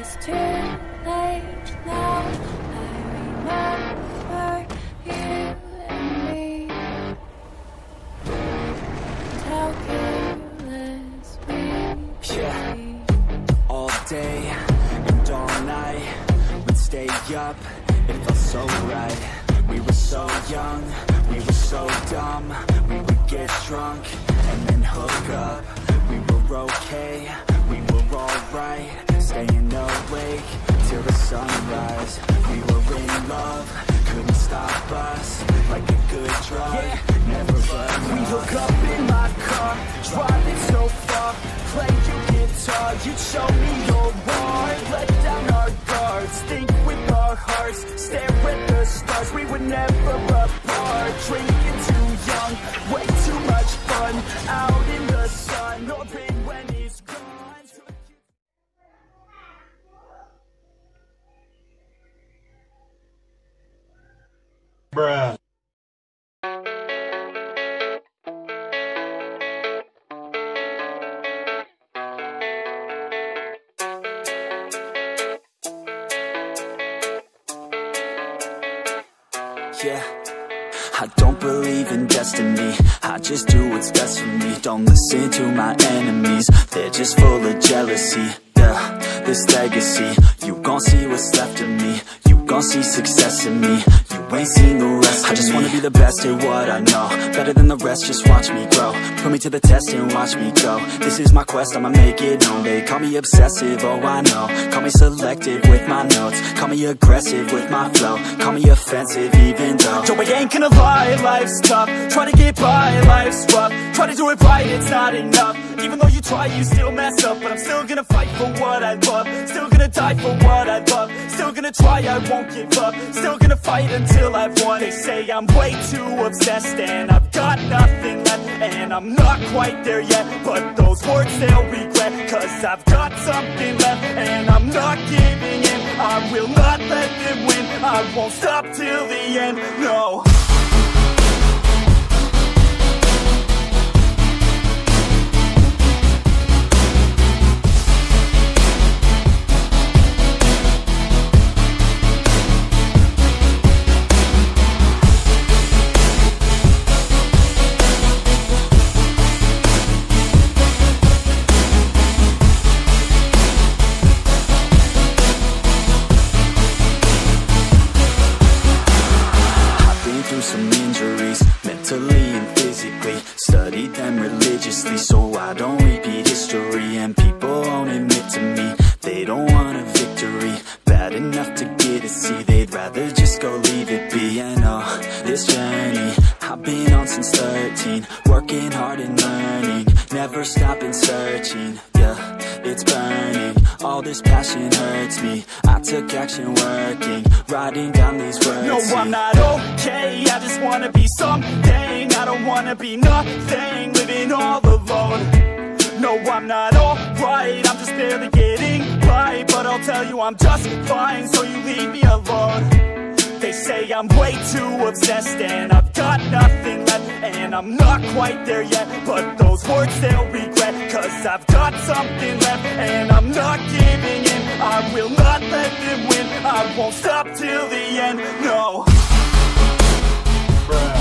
It's too late now. I remember you and me. How careless we Yeah, all day and all night we'd stay up, it felt so right. We were so young, we were so dumb. We would get drunk and then hook up. We were okay, we were alright, staying awake till the sunrise. We were in love, couldn't stop us, like a good drug, yeah. Never enough. We hook up in my car, driving so far, play your guitar, you'd show me your heart. Let down our guards, think with our hearts, stare at the stars. We were never apart, drinking too young, way too much fun, out in the sun, no pain when it's gone. Bruh. Yeah, I don't believe in destiny, I just do what's best for me. Don't listen to my enemies, they're just full of jealousy. Yeah, this legacy, you gon' see what's left of me. You gon' see success in me, you ain't seen the rest of me. I just wanna be the best at what I know, better than the rest, just watch me grow. Put me to the test and watch me go. This is my quest, I'ma make it known. They call me obsessive, oh I know. Call me selective with my notes, call me aggressive with my flow, call me offensive even though Joe, I ain't gonna lie, life's tough. Try to get by, life's rough. Try to do it right, it's not enough. Even though you try, you still mess up. But I'm still gonna fight for what I love, still gonna die for what I love, still gonna try, I won't give up, still gonna fight until I've won. They say I'm way too obsessed and I've got nothing left, and I'm not quite there yet, but those words they'll regret, cause I've got something left and I'm not giving in. I will not let them win, I won't stop till the end, no. Some injuries, mentally and physically, studied them religiously so I don't repeat history. And people won't admit to me, they don't want a victory bad enough to get a C, they'd rather just go leave it be. And oh, this journey I've been on since 13, working hard and learning, never stopping searching. Yeah, it's burning, all this passion hurts me. I took action working, writing down these words. No, I'm not okay, I just wanna be something. I don't wanna be nothing, living all alone. No, I'm not alright, I'm just barely getting by, but I'll tell you I'm just fine, so you leave me alone. They say I'm way too obsessed and I've got nothing left, and I'm not quite there yet, but those words they'll regret, cause I've got something left and I'm not giving in. I will not let them win, I won't stop till the end, no. Bruh.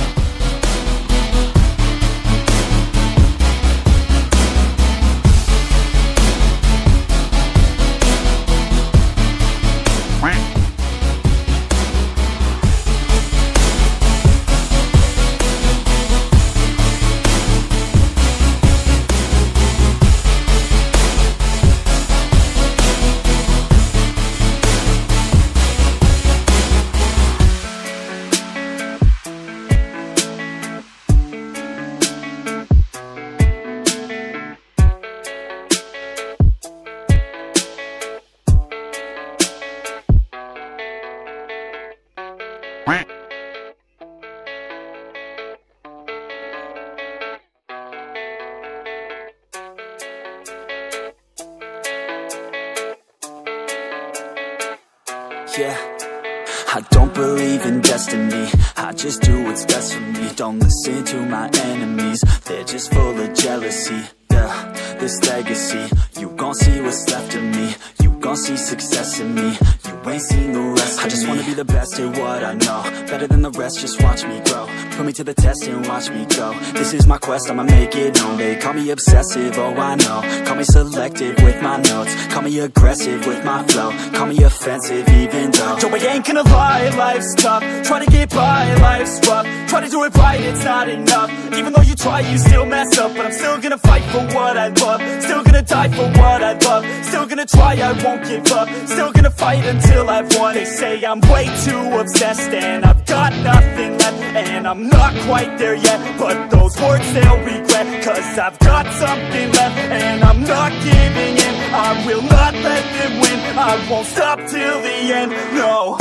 Yeah, I don't believe in destiny, I just do what's best for me. Don't listen to my enemies, they're just full of jealousy. Yeah, this legacy, you gon' see what's left of me. You gon' see success in me. You ain't seen the rest of me. I just wanna be the best at what I know, better than the rest, just watch me grow. Put me to the test and watch me go. This is my quest, I'ma make it known. They call me obsessive, oh I know. Call me selective with my notes. Call me aggressive with my flow. Call me offensive even though Joe, I ain't gonna lie, life's tough. Try to get by, life's rough. Try to do it right, it's not enough. Even though you try, you still mess up. But I'm still gonna fight for what I love. Still gonna die for what I love. Still gonna try, I won't give up. Still gonna fight until I've won. They say I'm way too obsessed and I've got nothing left, and I'm not quite there yet, but those words they'll regret. Cause I've got something left and I'm not giving in. I will not let them win. I won't stop till the end, no.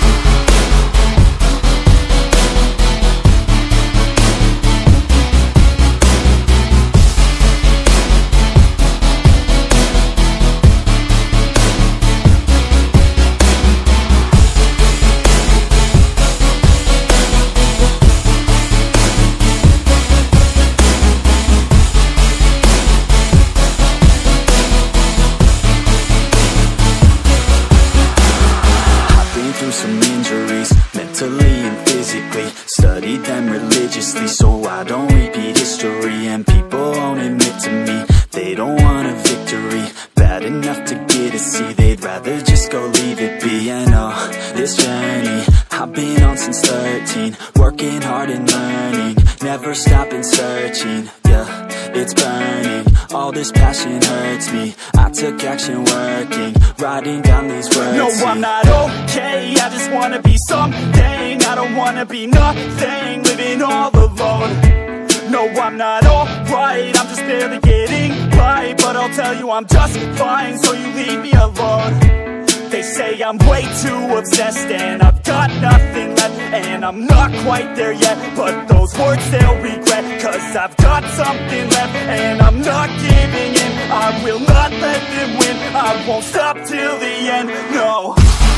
Some injuries, mentally and physically. Studied them religiously so I don't repeat history. And people won't admit to me they don't want a victory bad enough to get a C. They'd rather just go leave it be. And this journey I've been on since 13, working hard and learning, never stopping searching. Yeah, it's burning, all this passion hurts me. I took action working, writing down these words. No, I'm not okay, I just wanna be something. I don't wanna be nothing, living all alone. No, I'm not alright, I'm just barely getting by. But I'll tell you I'm just fine, so you leave me alone. They say I'm way too obsessed and I've got nothing left, and I'm not quite there yet, but those words they'll regret. Cause I've got something left and I'm not giving in. I will not let them win. I won't stop till the end, no.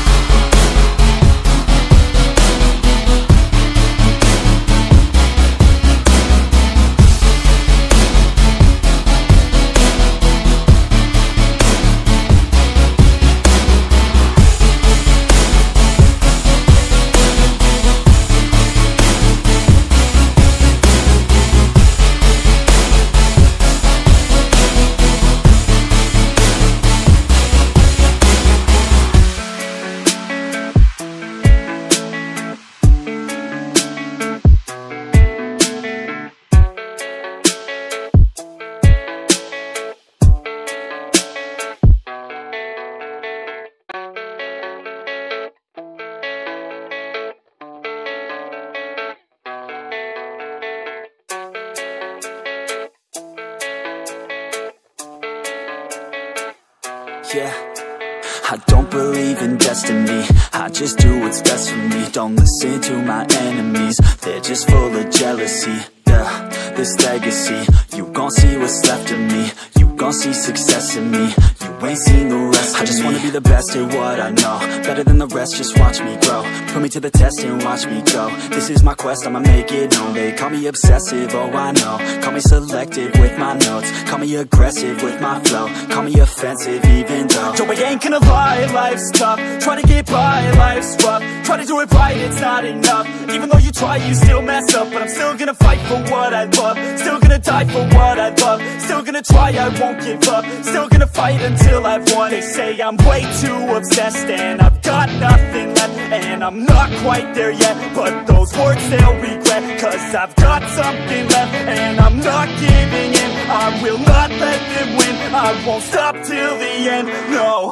Yeah, I don't believe in destiny, I just do what's best for me. Don't listen to my enemies, they're just full of jealousy. Yeah, this legacy, you gon' see what's left of me. You gon' see success in me. You ain't seen the rest of me. I just wanna be the best at what I know, better than the rest, just watch me grow. Put me to the test and watch me go. This is my quest, I'ma make it known. They call me obsessive, oh I know. Call me selective with my notes. Call me aggressive with my flow. Call me offensive even though Joe, I ain't gonna lie, life's tough. Try to get by, life's rough. Try to do it right, it's not enough. Even though you try, you still mess up. But I'm still gonna fight for what I love. Still gonna die for what I love. Still gonna try, I won't give up. Still gonna fight until I've won. They say I'm way too obsessed and I've got nothing left, and I'm not quite there yet, but those words they'll regret. Cause I've got something left and I'm not giving in. I will not let them win. I won't stop till the end, no.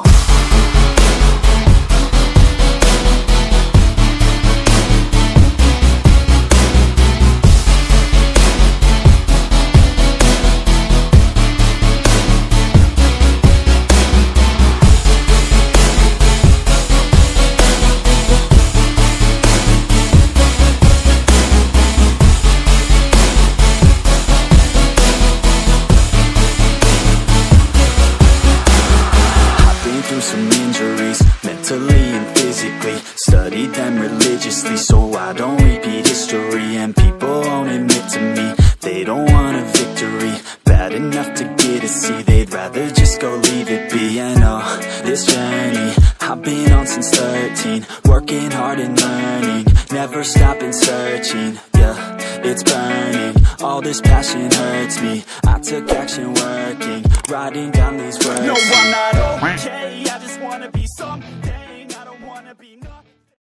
Some injuries, mentally and physically. Studied them religiously so I don't repeat history. And people won't admit to me they don't want a victory bad enough to get a C. They'd rather just go leave it be. And this this journey I've been on since 13, working hard and learning, never stopping searching, yeah, it's burning, all this passion hurts me, I took action working, writing down these words. No, I'm not okay, I just wanna be something.